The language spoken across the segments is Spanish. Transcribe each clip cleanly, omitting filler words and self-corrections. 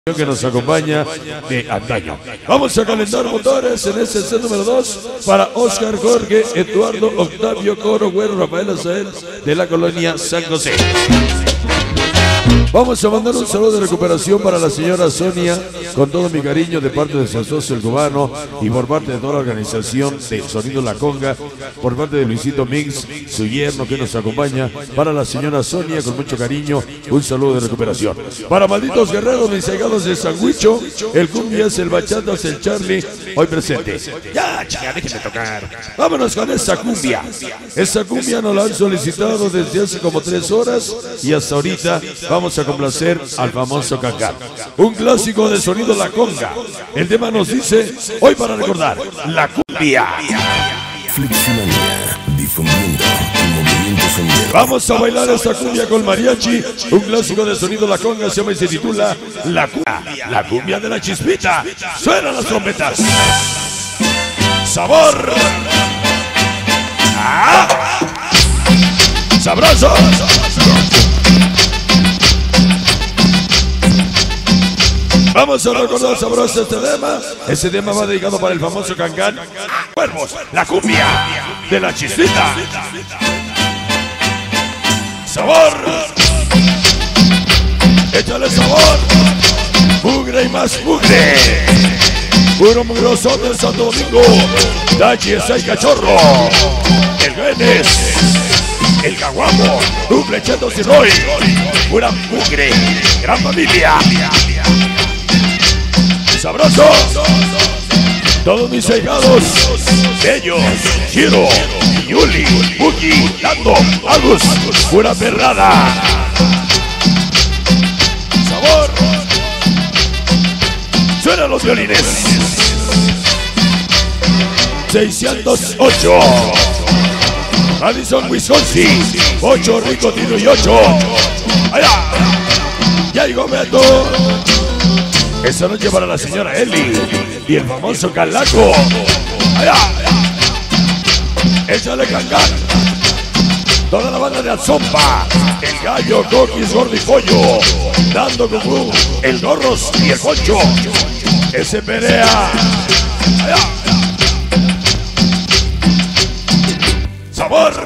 Que nos acompaña de antaño. Vamos a calentar motores en este set número 2 para Oscar, Jorge, Eduardo, Octavio, Coro, Güero, Rafael Azael de la colonia San José. Vamos a mandar un saludo de recuperación para la señora Sonia, con todo mi cariño de parte de su socio el cubano y por parte de toda la organización de Sonido La Conga, por parte de Luisito Mix, su yerno que nos acompaña, para la señora Sonia con mucho cariño, un saludo de recuperación. Para malditos guerreros, mis allegados de Sanguicho, el Cumbias, el Bachatas, el Charlie, hoy presente. Ya, chica, déjenme tocar. Vámonos con esa cumbia. Esa cumbia nos la han solicitado desde hace como 3 horas y hasta ahorita vamos a complacer al famoso Cacán. Un clásico de Sonido La Conga. El tema nos dice, hoy para recordar, la cumbia. Flexionania, difundiendo el movimiento sonidero. Vamos a bailar esta cumbia con mariachi. Un clásico de Sonido La Conga se llama y se titula La cumbia de la chispita. Suenan las trompetas. Sabor. ¡Ah! Sabroso. Vamos a recordar sabroso este tema. Ese tema va dedicado para el famoso Cancán. Cuervos, la cumbia de la chispita. Sabor. Échale sabor. Mugre y más mugre. Puro mugroso del Santo Domingo. Dachi es el cachorro. El Venes. El Caguamo. Un flechetos y Roy. Pura mugre. Gran familia. Sabroso. Todos mis allegados, Bellos, Chiro, Yuli, Buki, Lando, Agus, pura perrada. Sabor. Suenan los violines. 608. Madison, Wisconsin. 8 Rico, Tino y 8. Allá. Ya llegó Beto. Esa noche para la señora Eli y el famoso Calaco. Allá. Échale Cancán. Toda la banda de Azompa. El Gallo, Coquis, Gordo y Pollo. Dando como el Gorros y el Poncho. Ese Perea. Allá. Sabor.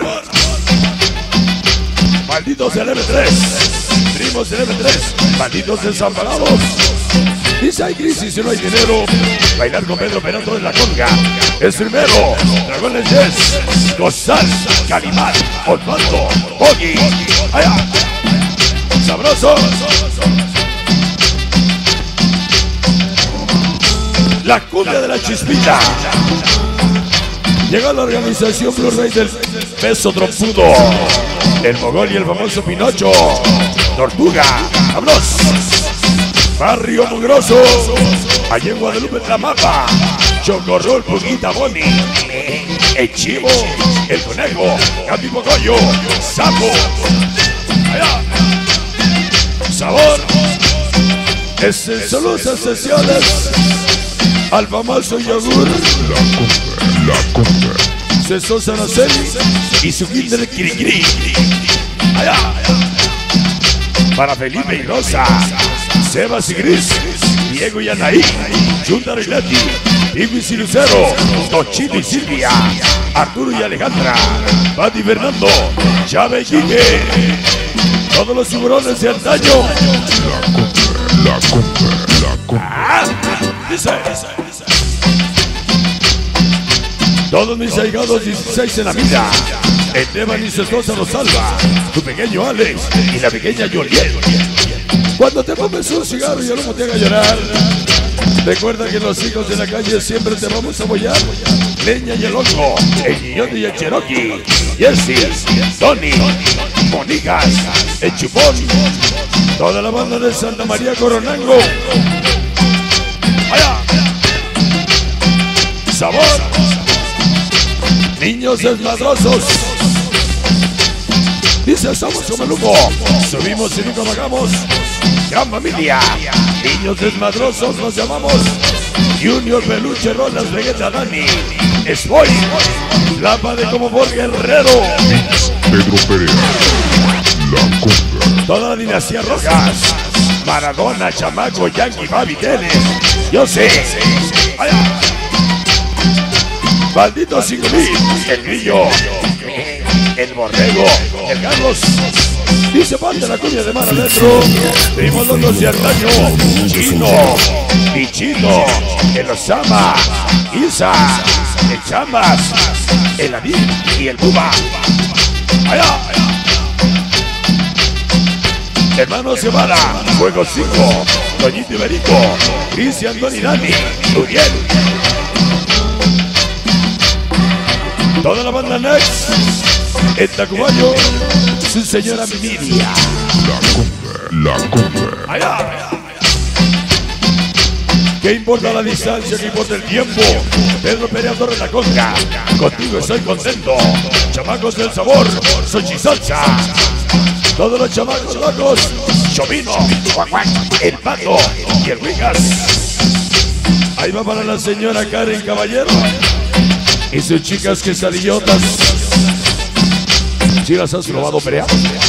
Malditos del M3. Primos del M3. Malditos desamparados. Dice hay crisis y no hay dinero. Bailar con Pedro Perato en La Conga es primero. Dragones Yes, Gozal, Calimán, Osvaldo, Bogi. Allá. Sabroso. La cumbia de la chispita. Llegó la organización Blu-ray del Peso Trompudo. El Mogol y el famoso Pinocho. Tortuga. ¡Vámonos! Barrio Mugroso, allá en Guadalupe, Tlamapa, Chocorrol, Puguita, Boni, el Chivo, el Conejo, Capi Pocoyo, Sapo, allá. Sabor. Saludos especiales al famoso yogur, César Sanaceli y su kinder Kirikiri, allá. Para Felipe y Rosa, Sebas y Gris, Diego y Anaí, Junta y Leti, Igwis y Lucero, Tochito y Silvia, Arturo y Alejandra, Pati y Fernando, Chávez y Quique, todos los tiburones de antaño. Dice. Todos mis allegados 16 en la vida. Esteban y su esposa Rosalba, tu pequeño Alex y la pequeña Joliet. Cuando te fumes un cigarro y el humo te haga llorar, recuerda que los hijos de la calle siempre te vamos a apoyar. Leña y el Hongo, el Guillón y el Cherokee, Jesse, Tony, Monigas, el Chupón, toda la banda de Santa María Coronango. Allá. Sabor. Niños desmadrosos. Dice, somos como el humo, subimos y nunca bajamos. Gran familia, niños desmadrosos nos llamamos. Junior, Peluche, Rolas, Vegeta, Dani, Spoy, Lapa de como por Guerrero, Pedro Perea, La Conga. toda la dinastía Rojas, Maradona, Chamaco, Yankee, Babi, Teles. Yo sé. Allá. Maldito 5000, el Grillo, el Borrego, el Carlos. Dice parte la cuña de mar adentro. Primos locos de antaño. Chino, Bichito, el Osama, Isa, el Chamas, el Adil y el Buba. Allá. Hermano Cebada, Juego 5, Toñito Iberico, Cristian, Tony, Dani, Uriel. Toda la banda Next, en Tacubayo, su señora Miriam. La cumbre. Allá. ¿Qué importa la distancia? ¿Qué importa el tiempo? Pedro Perea Torre La Conga. Contigo estoy contento. Chamacos del sabor, Sochi Salsa. Todos los chamacos locos. Chovino, Guaguac, el Pato y el Wigas. Ahí va para la señora Karen Caballero y sus chicas quesadillotas. ¿Sí las has probado, Perea?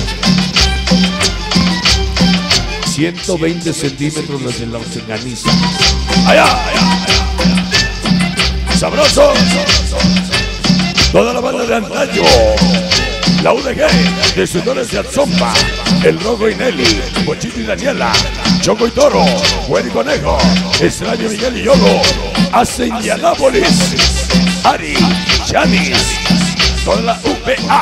120 centímetros las de la organiza. ¡Allá, allá, allá! ¡Sabroso! Toda la banda de antaño. La UDG, Destructores de Atzomba, El Rojo y Nelly, Bochito y Daniela, Choco y Toro, Güero y Conejo, Extraño Miguel y Yolo, Hacen Indianápolis, Ari, Janis, toda la UPA.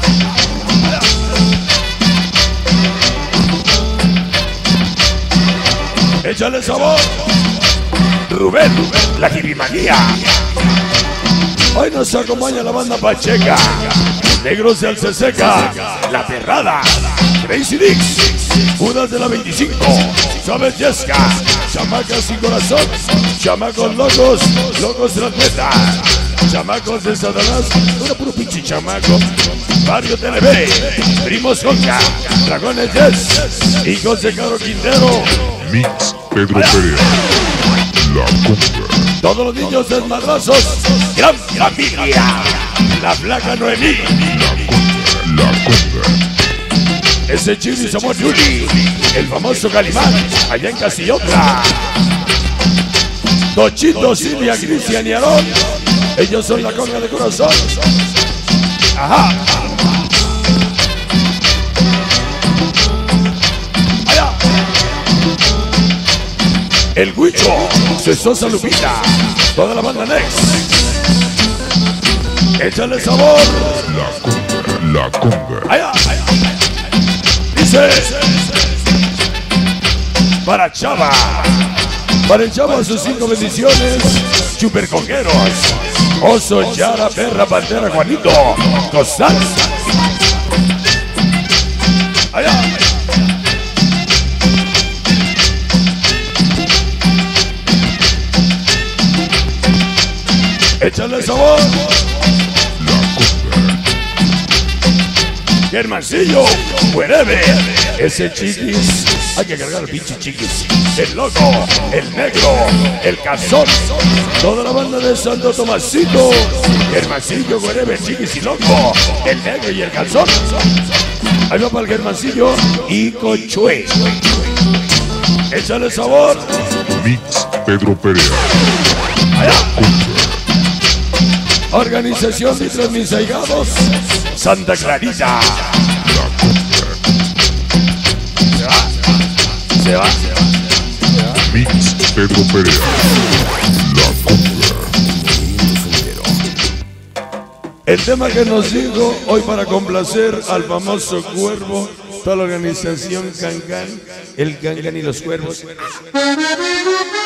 Échale sabor. Rubén, la Jirimanía. Hoy nos acompaña la banda Pacheca. Negros de Alceseca, La Perrada, Crazy Dix, Judas de la 25, Sabes Yesca, Chamacas sin corazón, Chamacos locos, locos de la atleta, Chamacos de Satanás, una puro pinche chamaco, Barrio TLB, Primos Conca, Dragones Yes, Hijos de Caro Quintero, Mix Pedro Perea. La cumbre. todos los niños desmadrazos, gran familia, la Flaca Noemí. La cumbre. Ese Chili Somos Yuli, el famoso Calimán, allá en Castillota. Tochito, Silvia, Cristian y Aarón, ellos son la conga de corazón. Ajá. Allá. El Huicho, Cesosa Lupita, toda la banda Next. Échale sabor. La cumbre. La cumbre. Allá, allá. Dice para Chava, para el Chava sus 5 bendiciones, Chupercoqueros, Oso, Yara, Perra, Pantera, Juanito, Costal. Allá. Échale sabor. Germancillo, Wherever, ese Chiquis, hay que cargar el pinche Chiquis, el Loco, el Negro, el Cazón, toda la banda de Santo Tomasito, Germancillo, Wherever, Chiquis y Loco, el Negro y el Cazón. Ahí va para el Germancillo y Cochue. Échale sabor. Mix Pedro Perea. Allá. Organización de Transmisaigados, Santa Clarita. Se va. Mix Pedro Perea. La cumbre. El tema que nos dijo hoy para complacer al famoso Cuervo, toda la organización Cancan, el Cancan y los Cuervos.